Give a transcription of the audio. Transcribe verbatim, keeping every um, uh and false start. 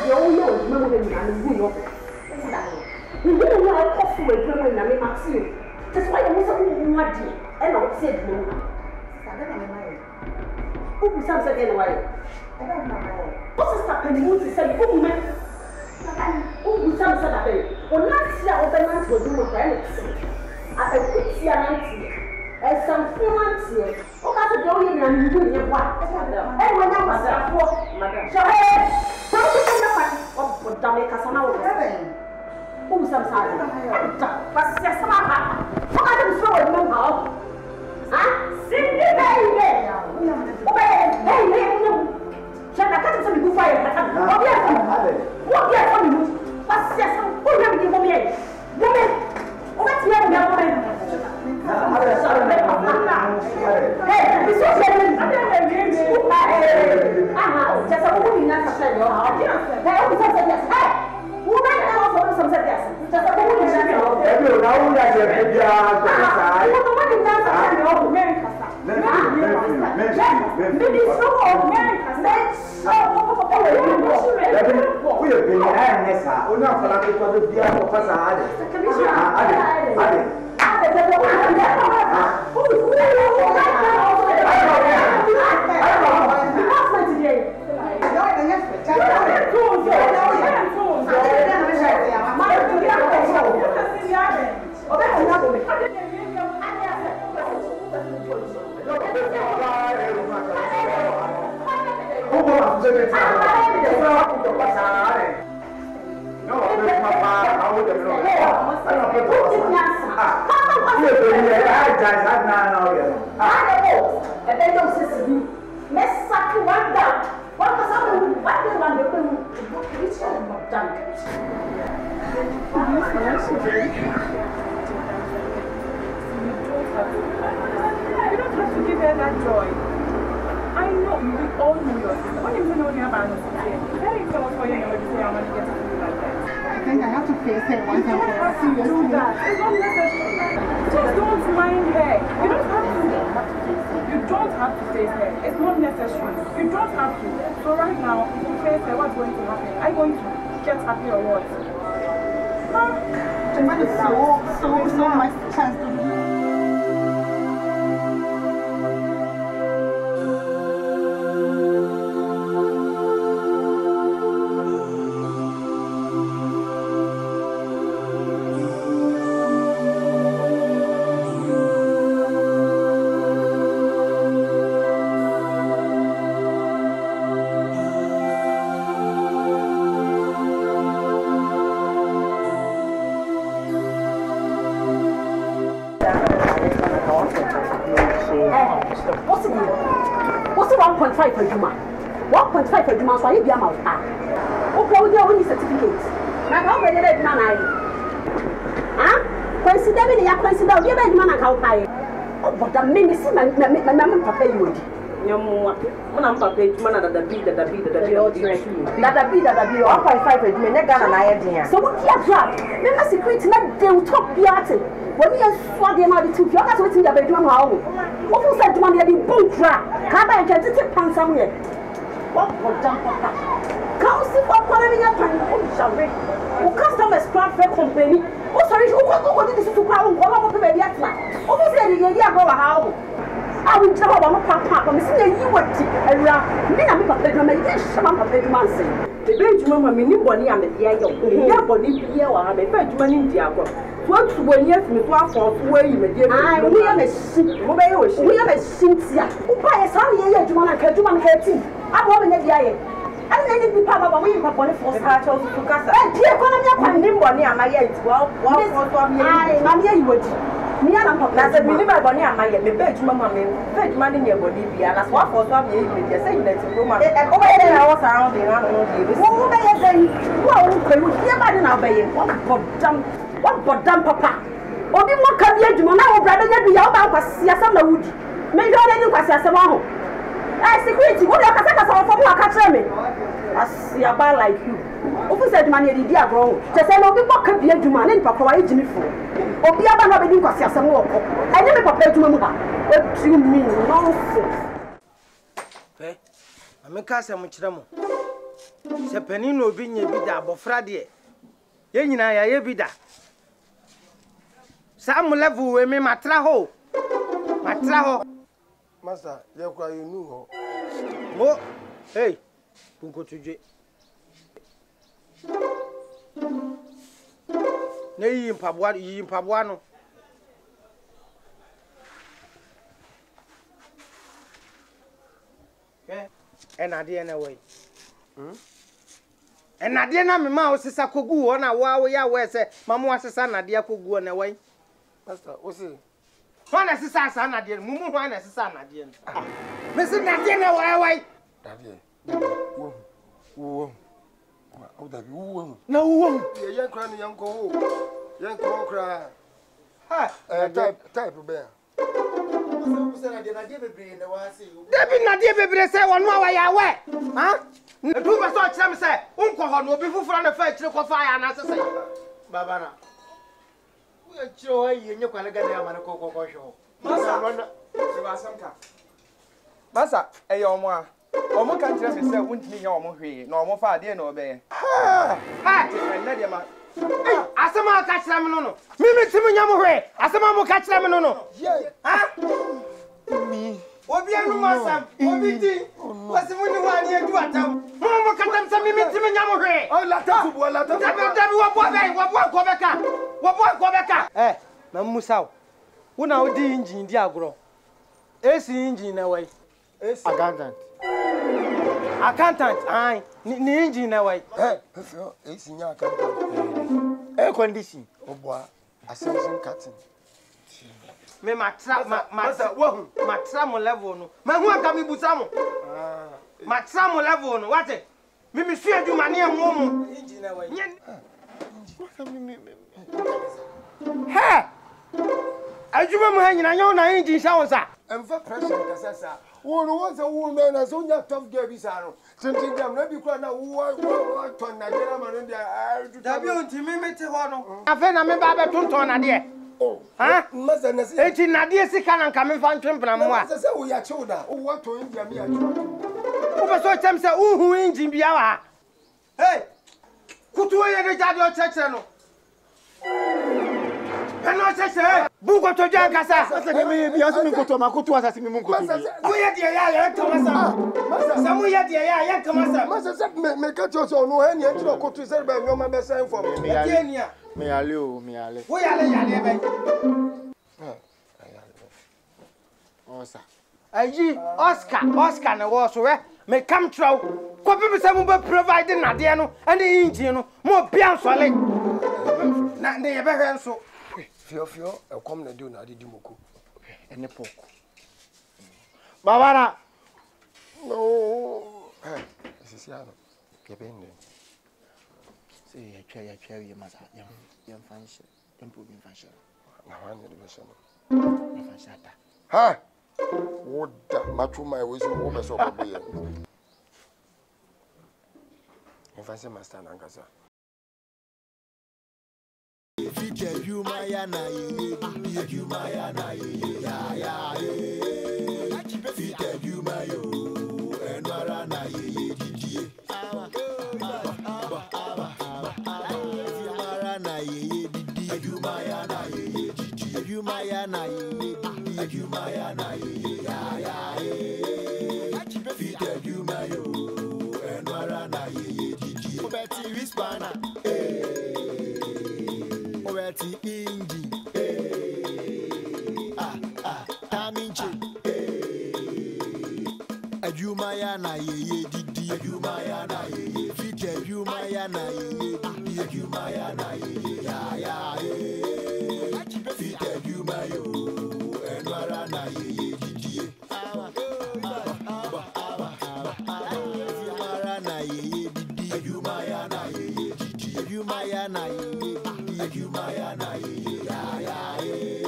the only way you know when you are in your you don't know how possible you know when I make you. That's why I was a woman, and I said, no. Who sounds again away? I don't know. What's happening? Who is saying, who man? Who sounds again? Or not see how the man will do with anything. I could see an auntie. And some few months here. Oh, that's the only man who knew what. And when I was at work, Madame, so hey, don't you know what Jamaica somehow? Who's some side? But yes, some are. What I don't show it, no. Huh? Sing it, baby. Hey, hey, hey. Shall I cut some good fire? What yes, what yes, what you? But yes, who have you woman? Woman, what's your woman? Hey, this is very ah, just a woman in a say, hey, woman, I also some said yes. Just a woman in a every now that you're a job, maybe so old man, so we have been iron, sir. We're not for the beer for Passade. one point five for Juma, so I be a mouth. Okay, we only certificates. Now, how many red man I? Huh? Consider me, I consider the red man how high. Oh, but the minister, my mamma pay you. No more. When I'm paid, man, that the beat, that the beat, that the beat, that the beat, that the beat, one point five for Juma, and I had. So what you have done? Remember, secret, not they will talk the art. When you swag them out the two, you're not waiting the bedroom. How? What was that one? You boom trap. Come and get it pan somewhere. What for jump up? Come see for calling up and oh, shall we? Who customers craft for company? Oh, sorry, who got this to crown? What about the baby at night? Oh, we said you go how? I will tell her one papa, I'm saying you were around. Me, I'm a bedroom, and you shall have a bedroom. The bedroom, I mean, nobody, I'm a dear, your body here, or I'm a bedroom in Diabo. What when yes, me to afford where you may I we are a ship, we are a Cynthia. Who buy a son here, you want to catch you on her team. I want to get and then it be part of a way upon the first part of the Casa. And dear, I'm Nimboni, am I yet? Well, I am here, you would. Me and I'm not a minimum bonnie, I might be bed, mamma, bed money in your body, and that's what for some years with your saying that you go and over there. I was around the animal. Who may I say, well, you hear about an obey what for dumb. What but damn papa? Obi mo ka bi adwuma na wo brada nya bi ya wo ba kwasi asam na wudi. Me jo na ni kwasi asam aho. Eh security, wo dey kasa kasa wo aka kire me. Asia ba like you. Ofu said man ye di agro. Je say na obi mo ka bi adwuma na ni papa wa ejimi fo. Obi aba na be di kwasi asam wo ko. Enye me papa adwuma mu ha. What do you mean? Nonsense. Eh? Ameka asam kire mo. Sepeni no bi nya bi da abofra de. Ye nyina ya ye bi da. Sa mo level we me matra ho. Matra ho. Master, ye kwa you know ho. Mo, hey, punko tuje. Ne yi mpabwa, yi mpabwa no. Eh, enade ene we. Hmm? Enade na me ma osisa kogu wo na wa wo ya we se mamu asisa nade akogu na we. Master, o se Hwana sisa asa nade mu mu hwana sisa nade no. Ah. Me se nade na wa we. Nade. Wo. Wo. O da bi wo. Na wo. Ye yan kra no yan ko wo. Yan ko kra. Ha, eh type type be. Debi na die bebre say wonu awa ya we. Ha? Edu ba so kire me say unko ho no obi fufura na fa kire ko fa ya na sese. Baba na. Wo ya kire ho yi nye kwale ga na ya ma na ko ko ko hwo. Masa, se ba samka. Masa, eyo omo a. Omo kan kire me say untimi nya omo hwe na omo fa ade na obe. Ha! Ha! Na de ma. Eh, asema ka kire me no no. Mimi timi nya mo hwe. Asema mo ka kire me no no. Ha? Mi. Obi anu masam, obi ti. Wasi muni wa ni edu atam. Mo mo katam sa mimi timi nya mo hwe. Oh, la ta bu la ta. Dabi dabi wo bo be, wo bo ko be ka. Wo bo ko be ka. Eh, na musaw. Wo na odi engine di agro. Esi engine na wai. Esi accountant. Accountant, ai, ni engine na wai. Eh, fio, esi nya accountant. Air condition. Oboa, ascension cutting. Me matra ma masa wo matra mo level no. Ma hu aka mi busa mo. Ah. Matra mo level no. Wate? Mi mi su aduma ne enwo mo. Engine na wai. Ha! Ajuma mo ha nyina nyo na engine sha wo sa. Emfa pressure kasasa. Wo no won say wo me na so nya tough girl bi sa no. Tintin gam na bi kwa na wo wo ton na de na ma no dia. Dabi on ti mi meti ho no. Afa na me ba be tonton na de. Oh, ha? Masa na se. Eti na de sika na nka me fa ntwempena mo a. Masa se wo ya chewda. Wo wa ton India mi ya chewda. Wo be so chem se uhu engine bia wa. Hey! Kutu ye de jade o chechre no. Eno chechre. Bu ko to jan kasa. Masa de me bi asu mi koto ma koto asasi mi mun koto. Wo ye de ya ya kama sa. Masa sa mu ye de ya ya kama sa. Masa se me me ka cho so no he ni entro koto se be nyoma be sign for me. Me ni a. Me ale o, me ale. Wo ya le ya le be. Ah, ayale. Osa. Ayi Oscar, Oscar na wo so we. Me come throw. Ko bi se mu be provide na de no, and engine no, mo bia nsole. Na de ye be hwe nso. Fio fio, e kom na do na ade di moko. Ene poko. Babara. No. Eh, sisi ano. Ke be nne. Se ya twa ya twa ye masa. Yam yam fanshi. Yam problem fanshi. Na wan ne be so no. Yam fanshi ata. Ha. Woda matru my we so wo be so ko boye. Yam fanshi master na ngasa. You my yana you my yana ya ya eh fit you my yo and warana ye didie awa awa awa you marana ye didie you my yana ye didie you my yana ye you my yana ye ya ya eh fit you my yo and warana ye didie obeti wispana eh Obeti inji, eh, ah ah, taminche, eh, adumaya na ye ye didi, adumaya na ye ye, fit adumaya na ye ye didi, adumaya na ye ye ya ya eh, fit adumayo, enwara na ye ye didi, awa awa awa awa awa, adumara na ye ye didi, adumaya na ye ye didi, adumaya na ye ye. You my ya ya